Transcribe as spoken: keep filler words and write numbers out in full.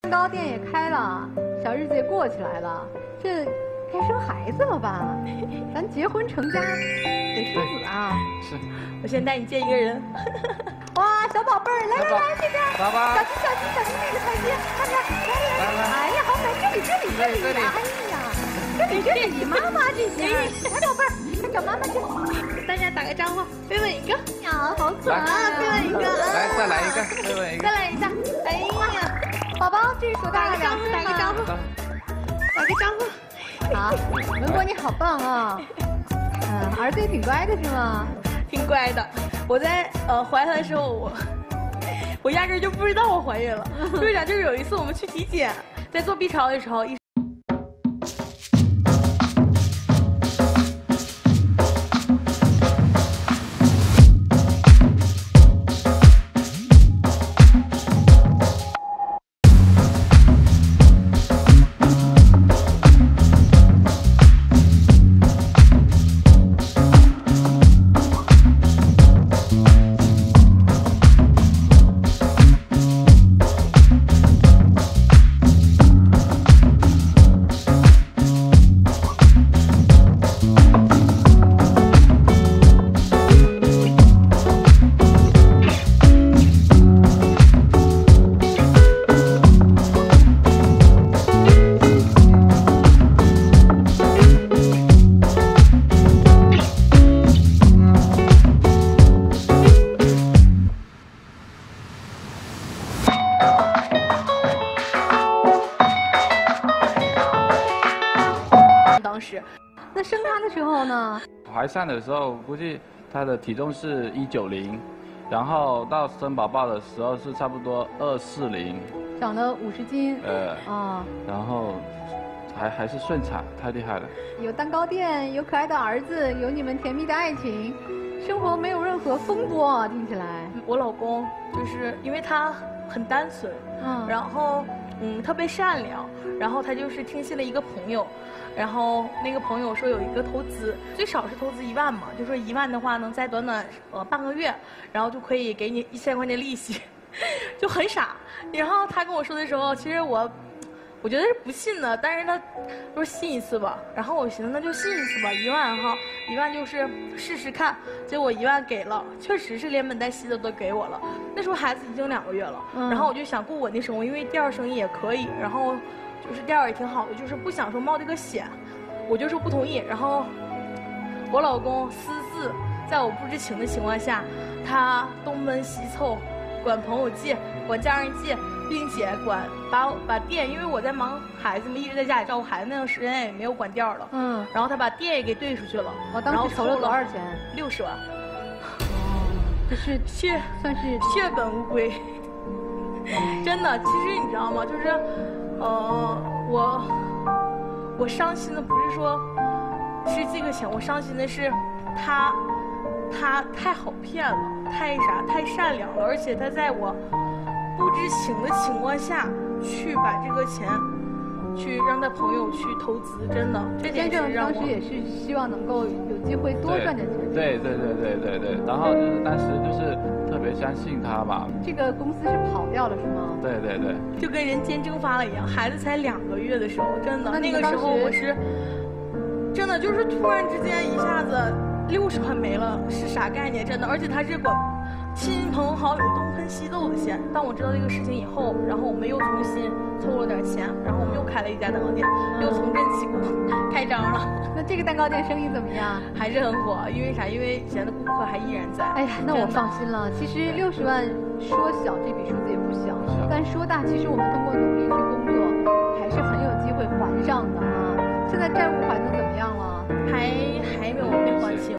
蛋糕店也开了，小日子也过起来了，这该生孩子了吧？咱结婚成家得生子啊！ 是， 我先带你见一个人。 哇，小宝贝儿，来来来，这边， 爸爸， 小鸡小鸡小鸡那个台阶，看着，来来来，哎呀，好美，这里这里这里，哎呀，这里这里，你妈妈这边，来宝贝儿，快找妈妈去， 大家打个招呼，飞吻一个。 呀，好可爱啊，飞吻一个， 来再来一个，飞吻一个， 再来一下。哎呀， 宝宝，这是多大了？两岁打个招呼，打个招呼。 好，文博你好棒啊！嗯，儿子也挺乖的是吗？ 挺乖的。我在呃怀他的时候，我我压根就不知道我怀孕了。为啥？就是有一次我们去体检，在做 B 超的时候，一当时， 那生他的时候呢？ 怀上的时候估计他的体重是一九零，然后到生宝宝的时候是差不多二四零， 长了五十斤。 呃， 啊， 然后还还是顺产，太厉害了。 有蛋糕店，有可爱的儿子，有你们甜蜜的爱情，生活没有任何风波啊，听起来。 我老公就是因为他很单纯， 嗯， 然后嗯特别善良，然后他就是听信了一个朋友，然后那个朋友说有一个投资，最少是投资一万嘛，就说一万的话能在短短呃半个月，然后就可以给你一千块钱利息，就很傻。然后他跟我说的时候，其实我。我觉得是不信的，但是他说信一次吧，然后我寻思那就信一次吧，一万哈，一万就是试试看，结果一万给了，确实是连本带息的都给我了。那时候孩子已经两个月了，嗯、然后我就想过稳定生活，因为第二生意也可以，然后就是第二也挺好的，就是不想说冒这个险，我就说不同意。然后我老公私自在我不知情的情况下，他东奔西凑，管朋友借，管家人借。并且管把把电，因为我在忙孩子们，一直在家里照顾孩子，那段时间也没有管电了。嗯，然后他把电也给兑出去了。 我当时投了多少钱？ 六十万。 哦，这是血， 算是血本无归。真的，其实你知道吗？就是，呃，我我伤心的不是说，是这个钱，我伤心的是他，他太好骗了，太啥，太善良了，而且他在我。不知情的情况下去把这个钱，去让他朋友去投资，真的，这点是让我。 当时也是希望能够有机会多赚点钱。 对对对对对对，然后就是当时就是特别相信他吧。 这个公司是跑掉了是吗？ 对对对。 就跟人间蒸发了一样，孩子才两个月的时候，真的那个时候我是，真的就是突然之间一下子六十万没了，是啥概念？真的，而且他是管。亲朋好友东奔西凑的钱，当我知道这个事情以后，然后我们又重新凑了点钱，然后我们又开了一家蛋糕店，又重振旗鼓开张了。 那这个蛋糕店生意怎么样？ 还是很火，因为啥？因为以前的顾客还依然在。 哎呀，那我放心了。其实六十万说小这笔数字也不小，但说大，其实我们通过努力去。